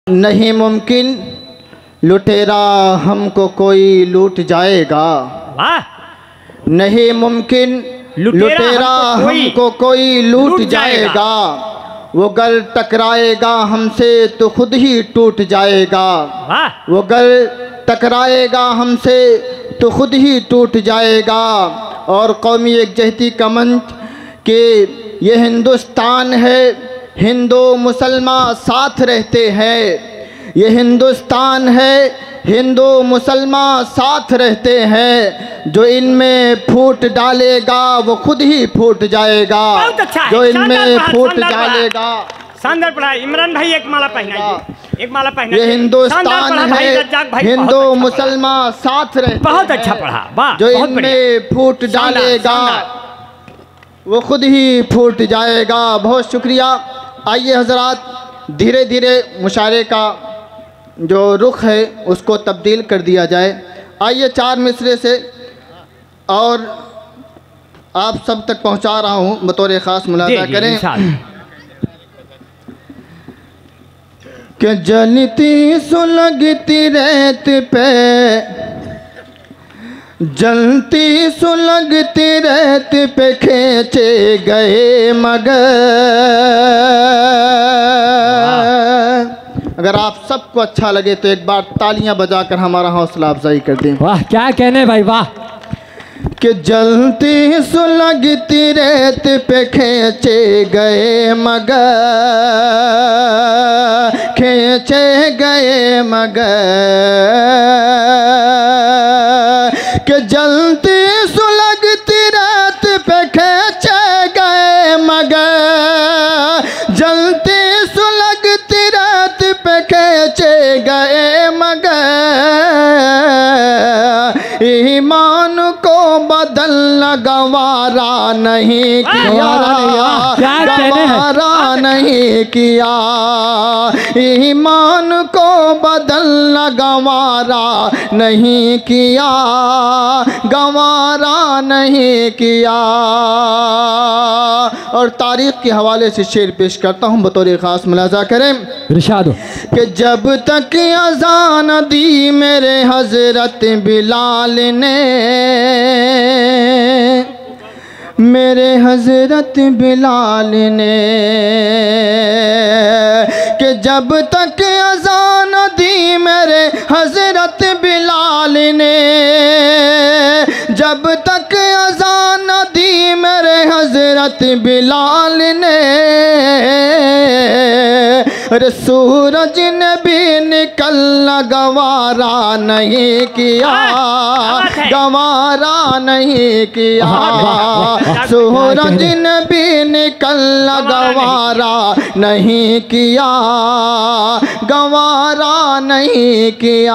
नहीं मुमकिन लुटेरा हमको कोई लूट जाएगा। वाह। नहीं मुमकिन लुटेरा हमको कोई लूट जाएगा। वो गर टकराएगा हमसे तो खुद ही टूट जाएगा। वाह। वो गर टकराएगा हमसे तो खुद ही टूट जाएगा। और कौमी एकजहती का मंच के ये हिंदुस्तान है, हिंदू मुसलमान साथ रहते हैं। ये हिंदुस्तान है, हिंदू मुसलमान साथ रहते हैं। जो इनमें फूट डालेगा वो खुद ही फूट जाएगा। अच्छा जो इनमें फूट डालेगा। शानदार पढ़ा इमरान भाई, एक माला पहनाइए, एक माला पहनाइए। ये हिंदुस्तान है, हिंदू मुसलमान साथ रहते हैं। बहुत अच्छा पढ़ा, वाह। जो इनमें फूट डालेगा वो खुद ही फूट जाएगा। बहुत शुक्रिया। आइए हजरात, धीरे धीरे मुशायरे का जो रुख है उसको तब्दील कर दिया जाए। आइए 4 मिसरे से और आप सब तक पहुंचा रहा हूं, बतौर ख़ास मुलाज़ा करें कि जलती सुलगती रेत पे, जलती सुलगती रेत पे खींचे गए मगर। अगर आप सबको अच्छा लगे तो एक बार तालियां बजाकर हमारा हौसला अफजाई कर दें। वाह, क्या कहने भाई, वाह। कि जलती सुलगती रेत पे खींचे गए मगर, खींचे गए मगर। कि जलती सुलगती रेत पे खींचे गए मगर, जलती सुलगती रेत पे खींचे गए मगर। ईमान को बदलना गवारा नहीं किया, गवारा नहीं किया। ईमान को बदलना गवारा नहीं किया, गवारा नहीं किया। और तारीख के हवाले से शेर पेश करता हूँ, बतौर ख़ास मुलाज़ा करें। इरशाद हो कि जब तक अज़ान दी मेरे हज़रत बिलाल ने, मेरे हज़रत बिलाल ने। कि जब तक अज़ान दी मेरे हज़रत बिलाल ने, जब तक अज़ान दी मेरे हज़रत बिलाल ने। अरे सूरज ने भी निकलना गवारा नहीं किया, गवारा नहीं किया। सूरज ने भी निकलना गवारा नहीं किया, गवारा नहीं किया।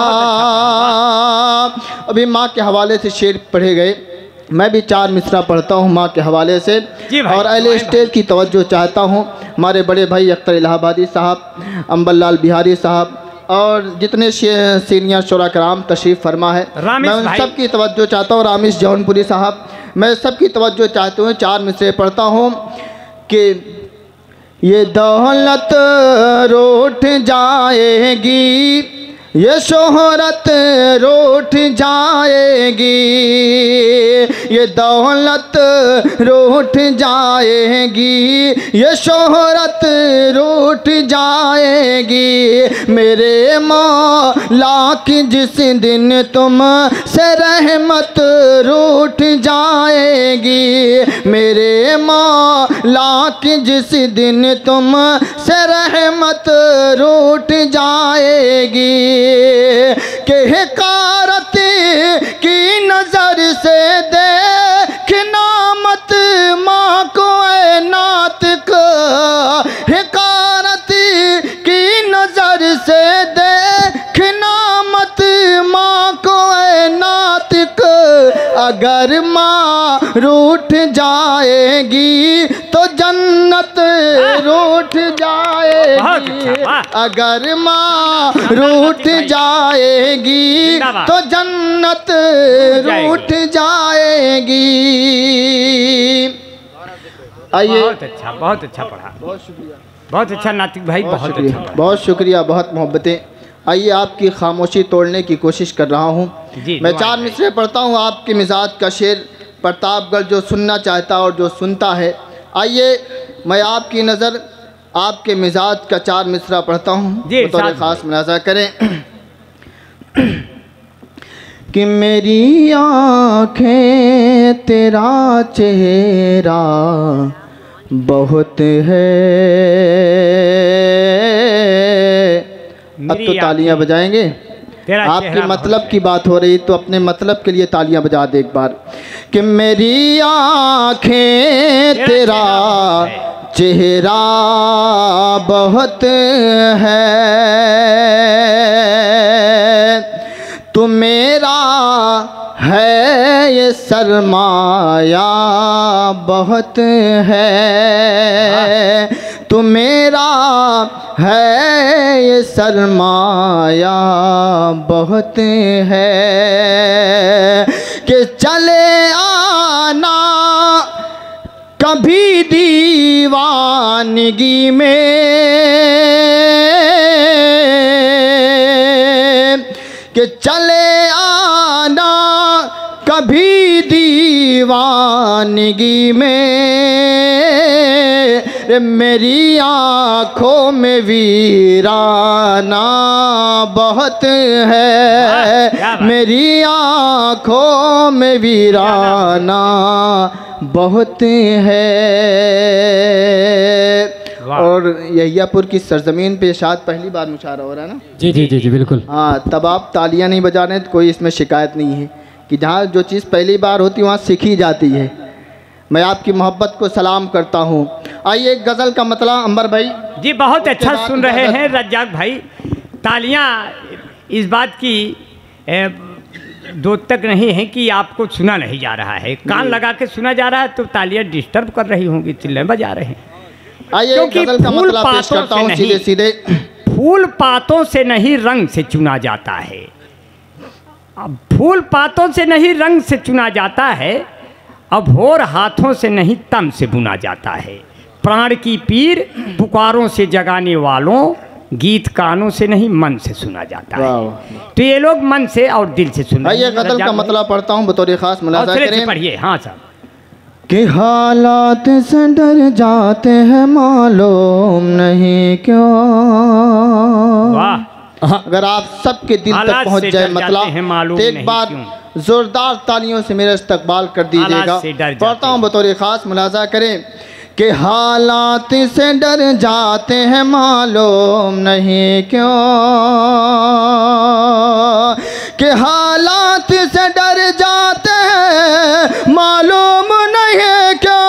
अभी माँ के हवाले से शेर पढ़े गए, मैं भी 4 मिसरा पढ़ता हूँ माँ के हवाले से। और अहले स्टेज की तवज्जो चाहता हूँ। हमारे बड़े भाई अख्तर इलाहाबादी साहब, अंबरलाल बिहारी साहब और जितने सीनियर शोरा कराम तशरीफ़ फरमा है, मैं उन सब की तवज्जो चाहता हूँ। रामिश जौनपुरी साहब, मैं सब की तवज्जो चाहता हूँ। 4 मिसरे पढ़ता हूँ कि ये दौलत रूठ जाएगी, ये शोहरत रूठ जाएगी। ये दौलत रूठ जाएगी, ये शोहरत रूठ जाएगी। मेरे मौला की जिस दिन तुम से रहमत रूठ जाएगी, मेरे मौला की जिस दिन तुम से रहमत रूठ जाएगी। कि हिकारत की नजर से देखना मत माँ को ए नातिक। हिकारत की नजर से देखना मत माँ को ए नातिक। अगर माँ रूठ जाएगी तो जन्नत रूठ जाएगी। अगर माँ रूठ जाएगी तो जन्नत रूठ जाएगी। आइए, बहुत अच्छा पढ़ा, बहुत शुक्रिया। बहुत अच्छा नातिक भाई, बहुत शुक्रिया, अच्छा। बहुत शुक्रिया, बहुत मोहब्बतें। आइए आपकी खामोशी तोड़ने की कोशिश कर रहा हूँ। मैं 4 मिसरे पढ़ता हूँ आपके मिजाज का शेर प्रतापगढ़, जो सुनना चाहता और जो सुनता है। आइए मैं आपकी नज़र आपके मिजाज का 4 मिसरा पढ़ता हूँ, बतौर ख़ास मुलाज़ा करें कि मेरी आँखें तेरा चेहरा बहुत है। अब तो तालियां बजाएंगे। आपके मतलब की बात हो रही तो अपने मतलब के लिए तालियां बजा दे एक बार। कि मेरी आँखें तेरा चेहरा बहुत है, तू मेरा है ये सरमाया बहुत है, तू मेरा है ये सरमाया बहुत है। कि चले आना कभी दीवानगी में, कि चले आना कभी दीवानगी में, मेरी आँखों में वीराना बहुत है, मेरी आँखों में वीराना बहुत है। और यहियापुर की सरजमीन पे शायद पहली बार मुशायरा हो रहा है ना? जी जी जी जी बिल्कुल। हाँ, तब आप तालियां नहीं बजा रहे तो कोई इसमें शिकायत नहीं है कि जहाँ जो चीज़ पहली बार होती है वहाँ सीखी जाती है। मैं आपकी मोहब्बत को सलाम करता हूँ। आइए एक गज़ल का मतलब अंबर भाई जी बहुत अच्छा सुन रहे हैं रज्जाक भाई। तालियां इस बात की दो तक नहीं है कि आपको सुना नहीं जा रहा है, कान लगा के सुना जा रहा है तो तालियां डिस्टर्ब कर रही होंगी, चिल्ले बजा रहे हैं। आइए गज़ल का मतलब पेश करता हूँ सीधे सीधे। फूल पातों से नहीं रंग से चुना जाता है, अब फूल पातों से नहीं रंग से चुना जाता है, अब भोर हाथों से नहीं तम से बुना जाता है। प्राण की पीर पुकारों से जगाने वालों, गीत कानों से नहीं मन से सुना जाता है। तो ये लोग मन से और दिल से सुन रहे हैं। आइए गज़ल का मतलब पढ़ता हूँ, बतौर खास मुलाज़ा करें। पढ़िए। हाँ साहब। कि हालात से डर जाते हैं मालूम नहीं क्यों। वाह। अगर आप सबके दिल तक पहुंच जाए मतलब एक बार जोरदार तालियों से मेरा इस्तकबाल कर दीजिएगा। पढ़ता हूँ, बतौर खास मुलाज़ा करें। कि हालात से डर जाते हैं मालूम नहीं क्यों, कि हालात से डर जाते हैं मालूम नहीं क्यों,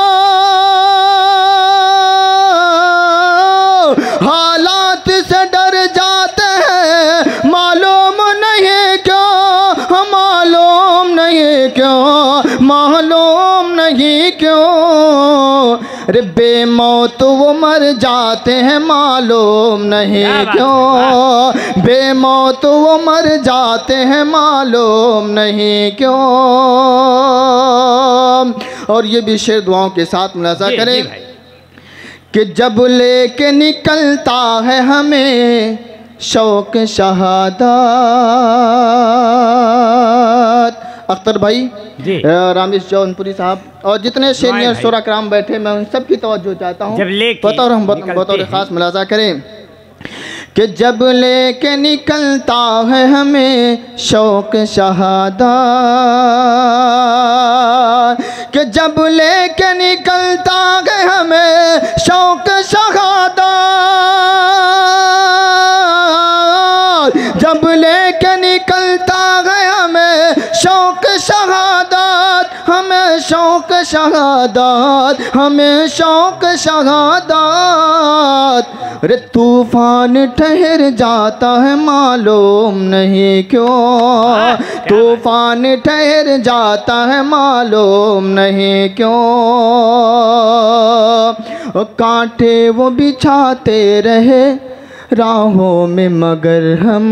हालात से डर जाते हैं मालूम नहीं क्यों, मालूम नहीं क्यों, मालूम नहीं क्यों। रे बेमौत वो मर जाते हैं मालूम नहीं क्यों, बेमौत वो मर जाते हैं मालूम नहीं क्यों। और ये भी शेर दुआओं के साथ मुलाज़ा करें कि जब लेके निकलता है हमें शौक शहादत। अख्तर भाई, रामेश जौनपुरी साहब और जितने सीनियर शोरा कराम बैठे, मैं उन सब की तवज्जो चाहता हूँ। बतौर खास मुलाज़ा करें कि जब लेके निकलता है हमें शौक शहादत, कि जब लेके निकलता है हमें शौक शहादत, जब लेके निकलता है हमें शौक शहादत, हमें शौक शहादत, हमें शौक शहादत। रे तूफान ठहर जाता है मालूम नहीं क्यों, तूफान ठहर जाता है मालूम नहीं क्यों। कांटे वो बिछाते रहे राहों में मगर हम,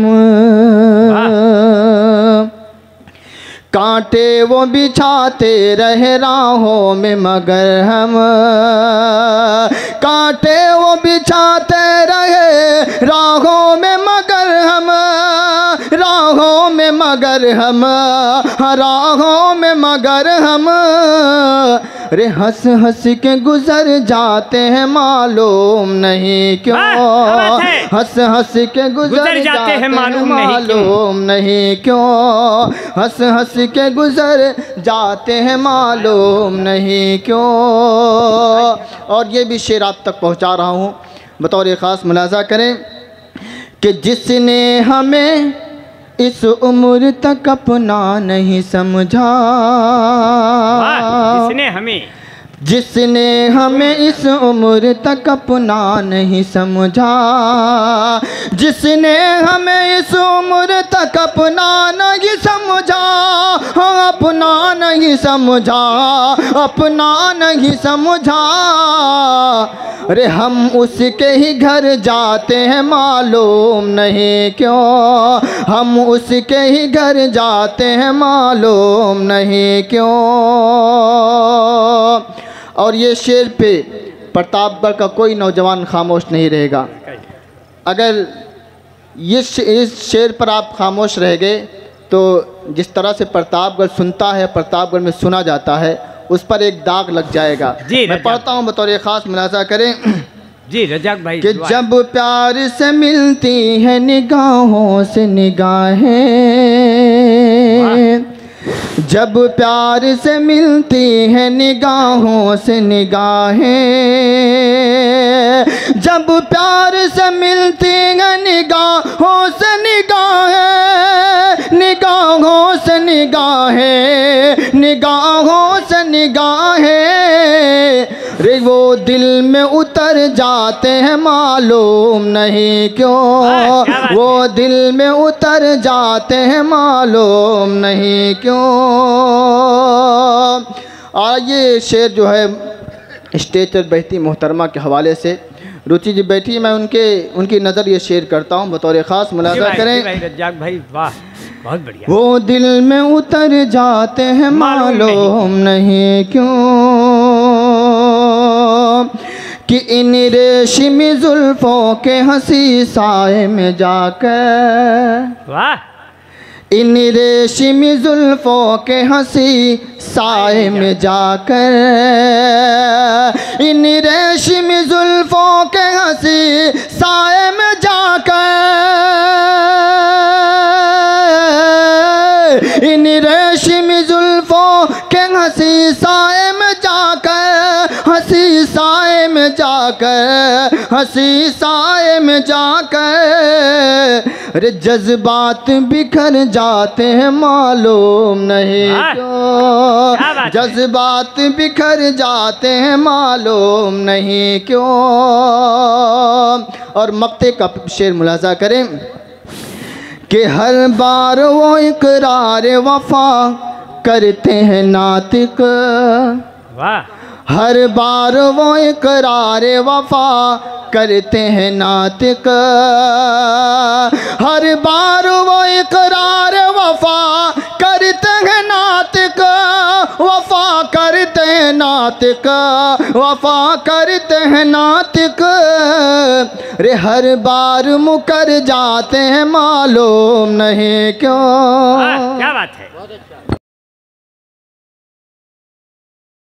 कांटे वो बिछाते रहे राहों में मगर हम, कांटे वो बिछाते रहे राहों में मगर हम, राहों में मगर हम, राहों में मगर हम। रे हंस हंस के गुजर जाते हैं मालूम नहीं क्यों, हंस हंस के गुजर जाते हैं मालूम नहीं क्यों, हंस हंस के गुजर जाते हैं मालूम नहीं क्यों। और ये भी शेर आप तक पहुंचा रहा हूँ, बतौर एक ख़ास मुलाज़ा करें कि जिसने हमें इस उम्र तक अपना नहीं समझा, जिसने हमें इस उम्र तक अपना नहीं समझा, जिसने हमें इस उम्र तक अपना नहीं समझा, हाँ अपना नहीं समझा, अपना नहीं समझा। अरे हम उसके ही घर जाते हैं मालूम नहीं क्यों, हम उसके ही घर जाते हैं मालूम नहीं क्यों। और ये शेर पे प्रतापगढ़ का कोई नौजवान खामोश नहीं रहेगा। अगर इस शेर पर आप खामोश रह गए तो जिस तरह से प्रतापगढ़ सुनता है, प्रतापगढ़ में सुना जाता है, उस पर एक दाग लग जाएगा। मैं पढ़ता हूँ, बतौर एक ख़ास मुलाज़ा करें जी रजाक भाई कि जब प्यार से मिलती है निगाहों से निगाहें, जब प्यार से मिलती है निगाहों से निगाहें, जब प्यार से मिलती है निगाहों से निगाहें, निगाहों से निगाहें, निगाहों से निगाहें। रे वो दिल में उतर जाते हैं मालूम नहीं क्यों, वो दिल में उतर जाते हैं मालूम नहीं क्यों। और ये शेर जो है स्टेज पर बैठती मोहतरमा के हवाले से रुचि जी बैठी, मैं उनकी नज़र ये शेर करता हूँ, बतौर ख़ास मुलाज़ा करें। रजाक भाई वाह, बहुत बढ़िया। वो दिल में उतर जाते हैं मालूम नहीं क्यों, कि इन रेशमी जुल्फों के हंसी साए में जाकर, वाह, इन रेशमी जुल्फों के हंसी साए में जाकर, इन रेशमी जुल्फों के हंसी साए में जाकर, इन रेशमी जुल्फों के हंसी साए में जाकर, हंसी साए में जाकर, हंसी साए में जाकर। अरे जज्बात बिखर जाते हैं मालूम नहीं क्यों, जज्बात बिखर जाते हैं मालूम नहीं क्यों। और मक्ते का शेर मुलाज़ा करें कि हर बार वो इकरार वफा करते हैं नातिक, वाह, हर बार वो इकरार वफा करते हैं नातिक, हर बार वो इकरार वफा करते हैं नातिक, वफा करते हैं नातिक, वफा करते हैं नातिक। रे हर बार मुकर जाते हैं मालूम नहीं क्यों। क्या बात है।